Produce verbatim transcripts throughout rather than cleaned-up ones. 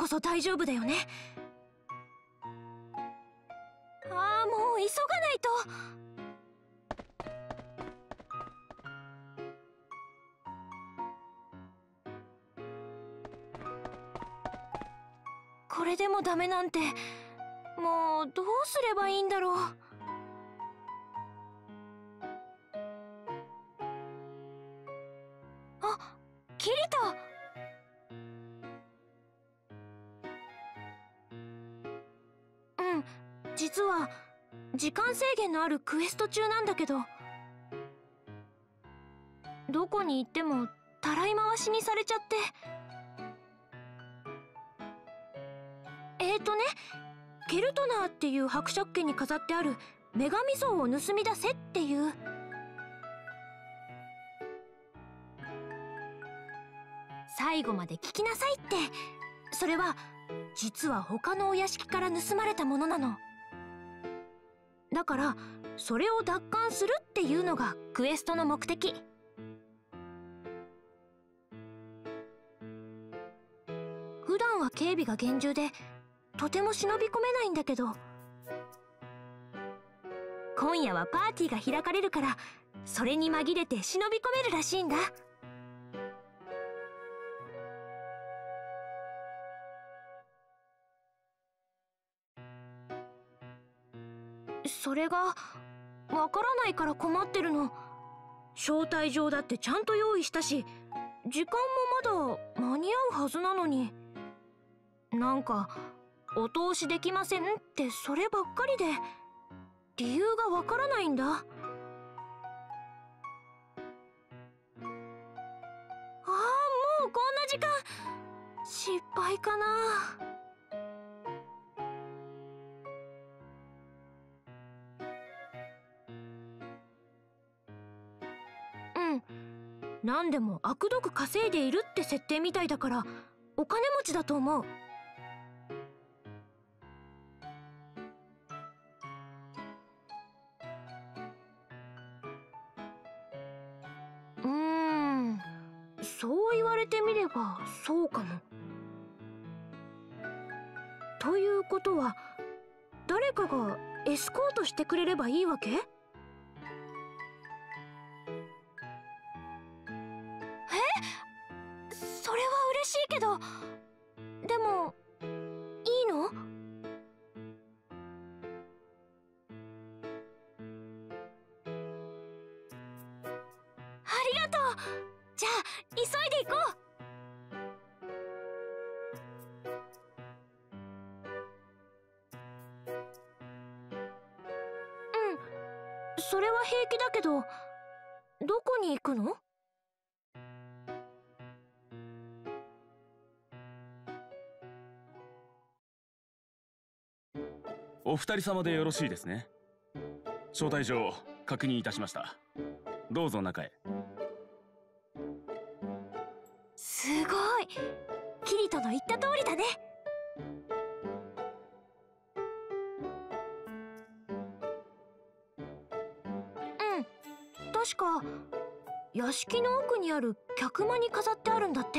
こそ大丈夫だよね。ああ、もう急がないと。これでもダメなんて、もうどうすればいいんだろう。あ、キリト。うん、実は時間制限のあるクエスト中なんだけど、どこに行ってもたらい回しにされちゃって。えーとね、ケルトナーっていう伯爵家に飾ってある女神像を盗み出せっていう。最後まで聞きなさいって。それは実は他のお屋敷から盗まれたものなの。だからそれを奪還するっていうのがクエストの目的。普段は警備が厳重でとても忍び込めないんだけど、今夜はパーティーが開かれるから、それに紛れて忍び込めるらしいんだ。それがわからないから困ってるの。招待状だってちゃんと用意したし、時間もまだ間に合うはずなのに、なんかお通しできませんってそればっかりで、理由がわからないんだ。ああ、もうこんな時間。失敗かな。うん、何でも悪毒稼いでいるって設定みたいだから、お金持ちだと思う。うーん、そう言われてみればそうかも。ということは、誰かがエスコートしてくれればいいわけ？え？それは嬉しいけど、でもいいの？ありがとう。じゃあ急いで行こう。うん、それは平気だけど、どこに行くの？ お二人様でよろしいですね。招待状確認いたしました。どうぞ中へ。 すごい、キリトの言った通りだね。うん、確か屋敷の奥にある客間に飾ってあるんだって。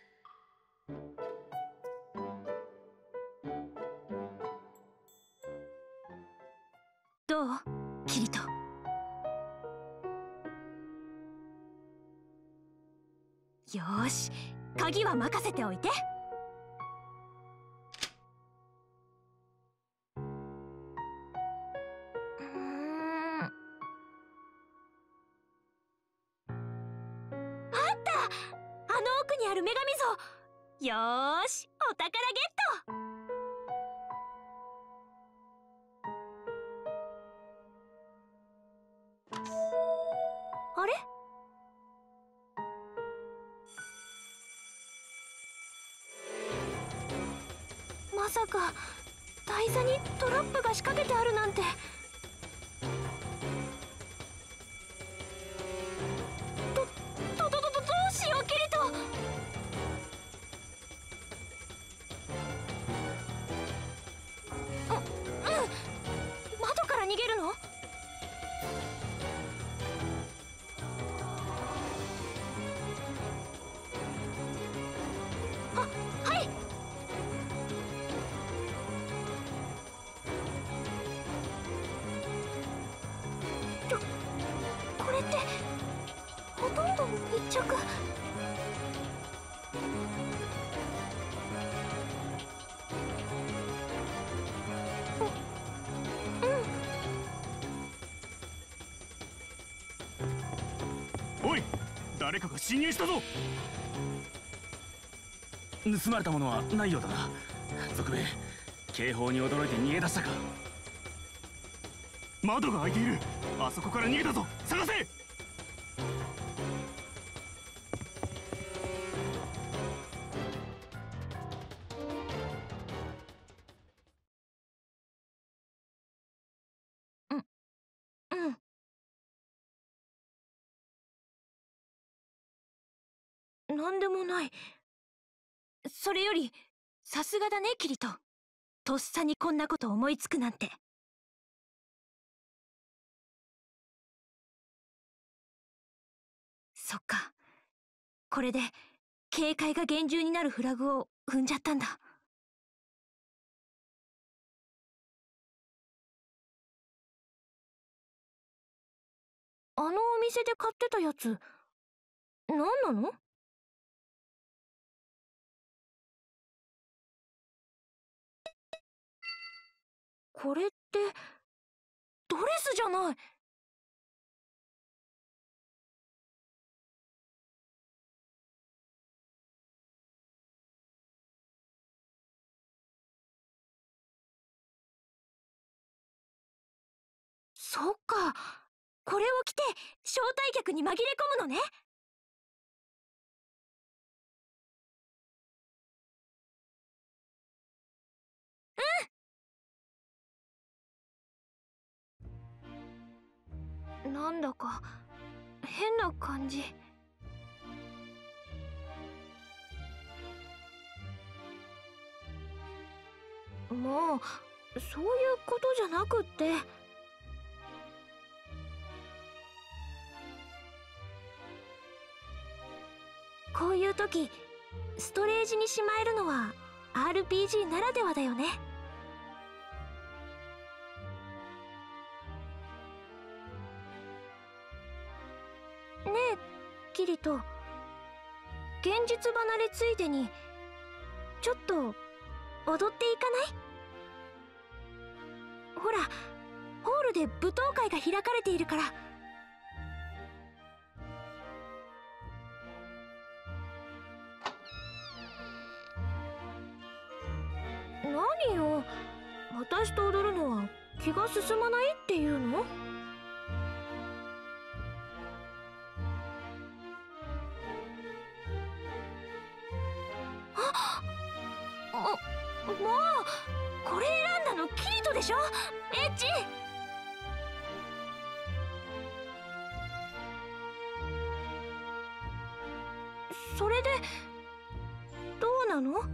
どう？キリト。よーし、鍵は任せておいて。うーん、あった！あの奥にある女神像。よーし、お宝ゲット。あれ？まさか台座にトラップが仕掛けてあるなんて。ど、ど、ど、ど、ど、どうしよう、キリト。う、うん、窓から逃げるの？あ、はい。 誰かが侵入したぞ。盗まれたものはないようだな。賊兵、警報に驚いて逃げ出したか。窓が開いている。あそこから逃げたぞ。探せ。 なんでもない。それよりさすがだねキリト。とっさにこんなこと思いつくなんて。そっか、これで警戒が厳重になるフラグを踏んじゃったんだ。あのお店で買ってたやつ何なの？これってドレスじゃない。そっか、これを着て招待客に紛れ込むのね。うん。なんだか変な感じ。もうそういうことじゃなくって。こういう時ストレージにしまえるのは アールピージー ならではだよね。ねえキリト、現実離れついでにちょっと踊っていかない？ほら、ホールで舞踏会が開かれているから。何よ、私と踊るのは気が進まないっていうの？ああ、もうこれ選んだのキリトでしょ。エッチ。それでどうなの？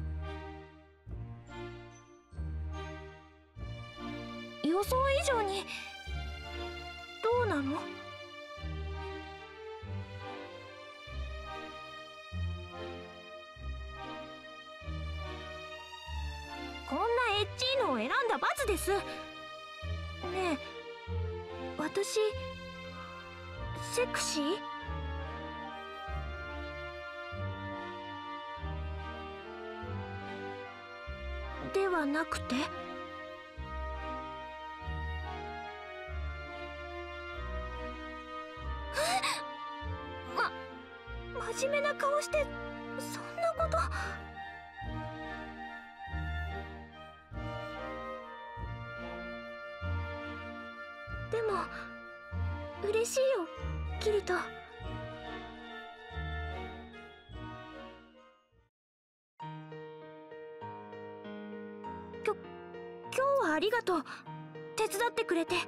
予想以上にどうなの？こんなエッチーのを選んだ罰です。ねえ、私セクシー？ではなくて？ま、真面目な顔してそんなこと。でも嬉しいよキリト。きょ今日はありがとう、手伝ってくれて。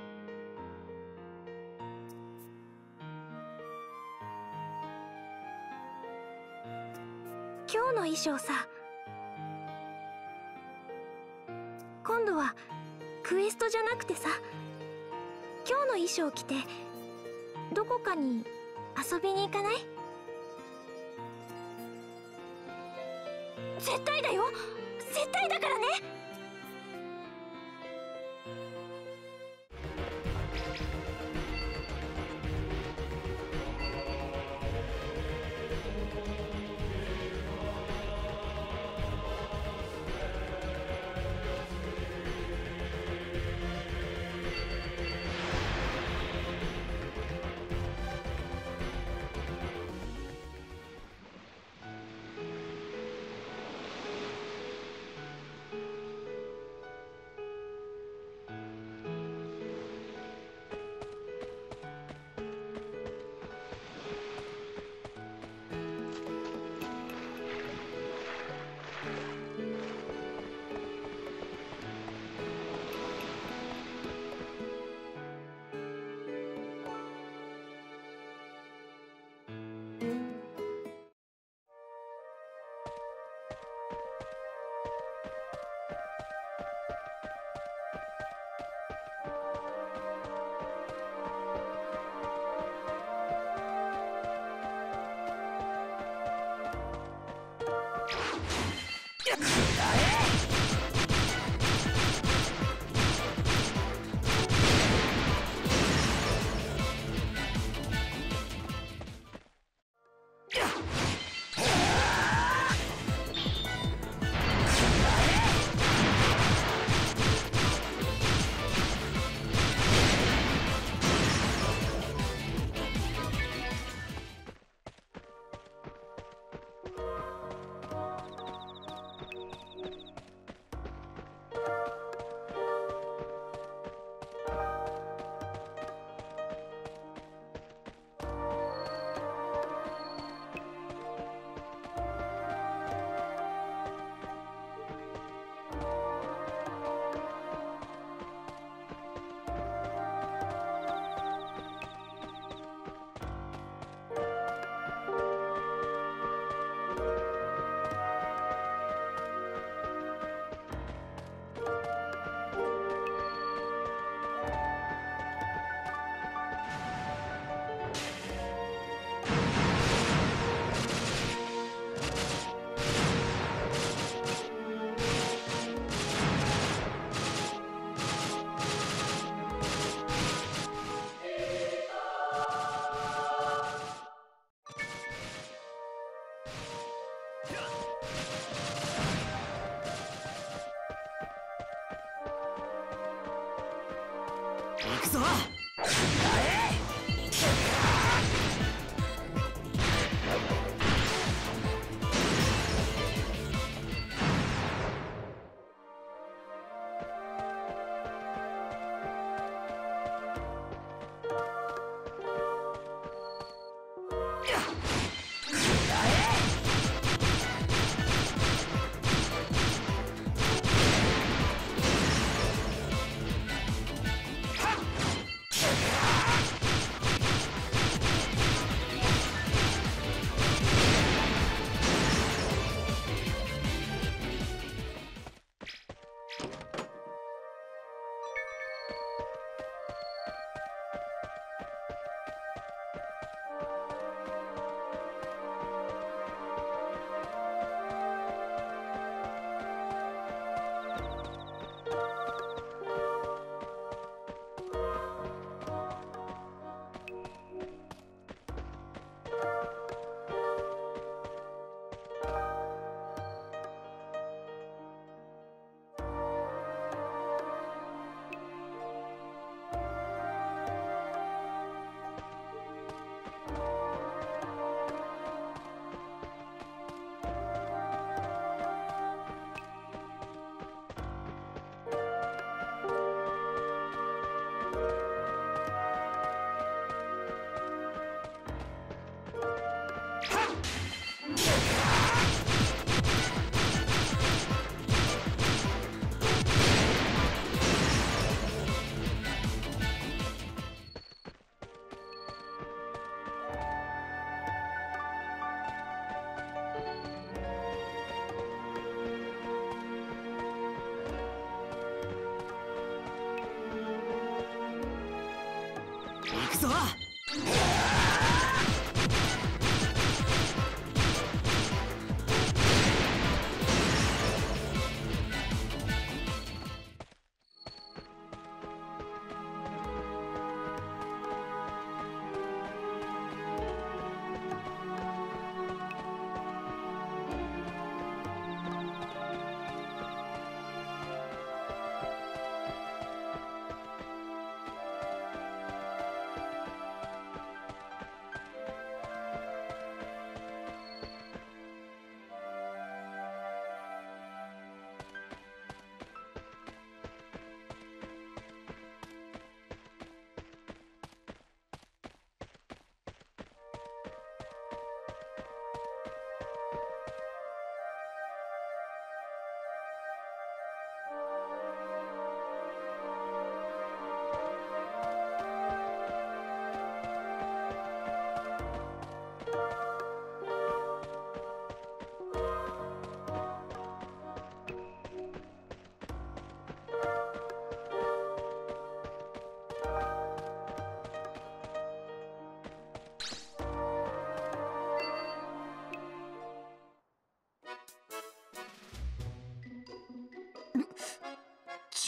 今日の衣装さ、今度はクエストじゃなくてさ、今日の衣装着てどこかに遊びに行かない？絶対だよ、絶対だからね。 行くぞ。行くぞ。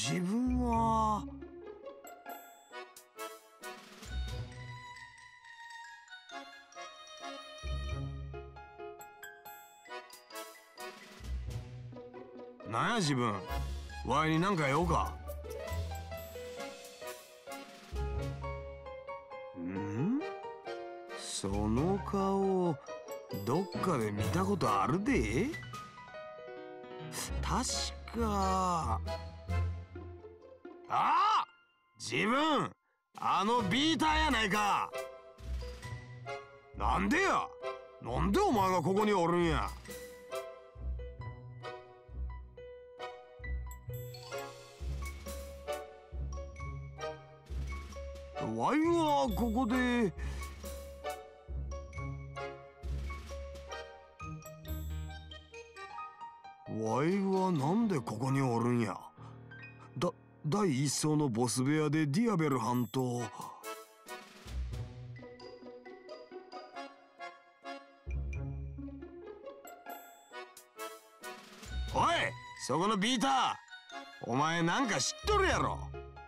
自分はなんや自分、わいになんか用か。ん？その顔どっかで見たことあるで。確か、ああ、自分あのビーターやないか。なんでや、なんでお前がここにおるんや。わいはここでわいはなんでここにおるんや。だ第一層のボス部屋でディアベル班と。おい、そこのビーター、お前なんか知っとるやろ。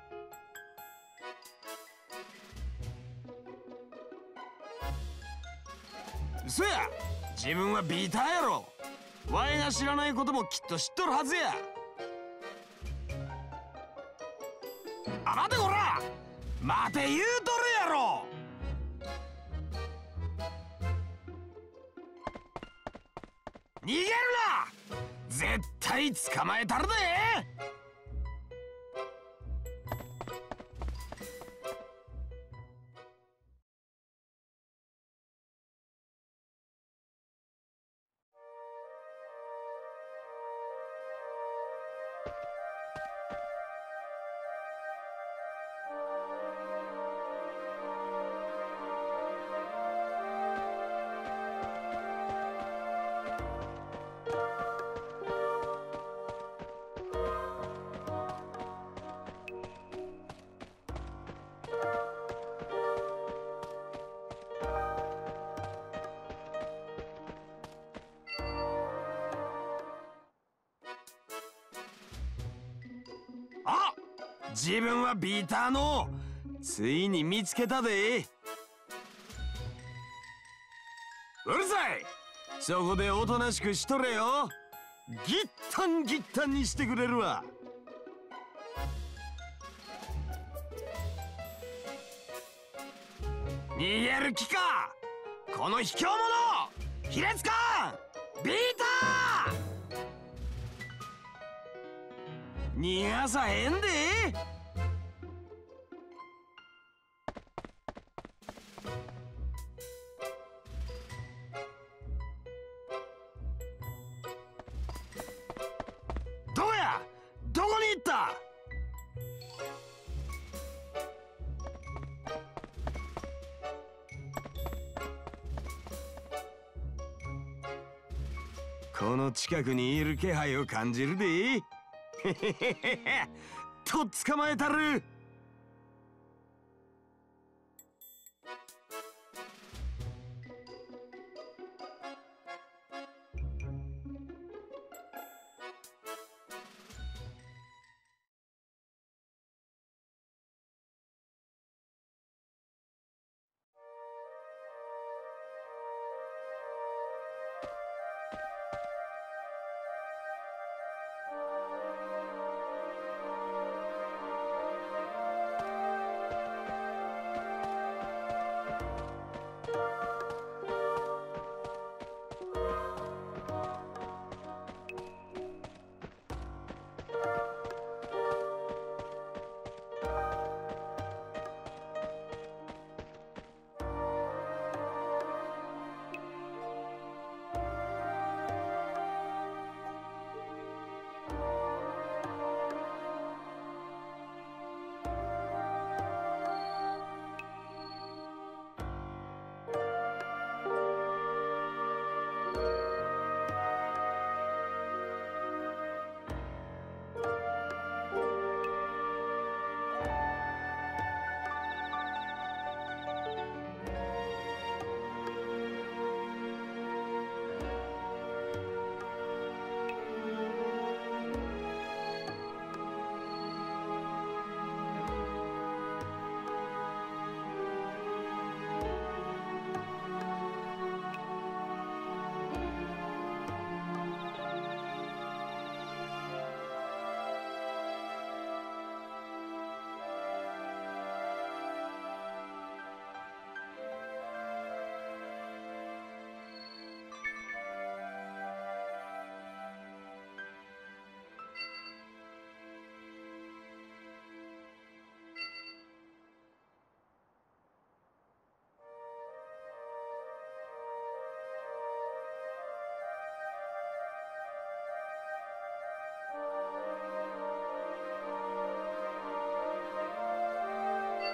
そや、自分はビーターやろ。わいが知らないこともきっと知っとるはずや。あ、待てこら、待て言うとるやろ。逃げるな、絶対捕まえたるで。あ、自分はビーターのついに見つけたで。うるさい、そこでおとなしくしとれよ。ギッタンギッタンにしてくれるわ。逃げる気か、この卑怯者。卑劣かビーター。逃がさへんで。どこや、どこに行った。この近くにいる気配を感じるで。へへへへ、と捕まえたる。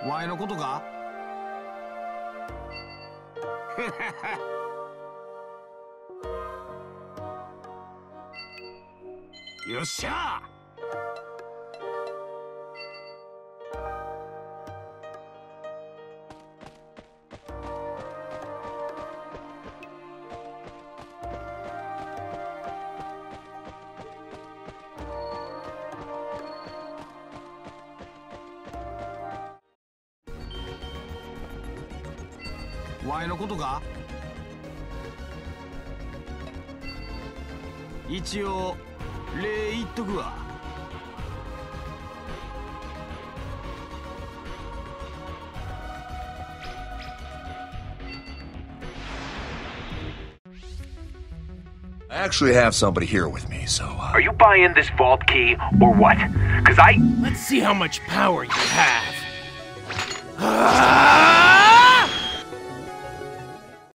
ワイのことか？よっしゃ。ワイのことか？一応礼言っとくわ。 I actually have somebody here with me, so... Uh... Are you buying this vault key, or what? Cause I... Let's see how much power you have. Ah!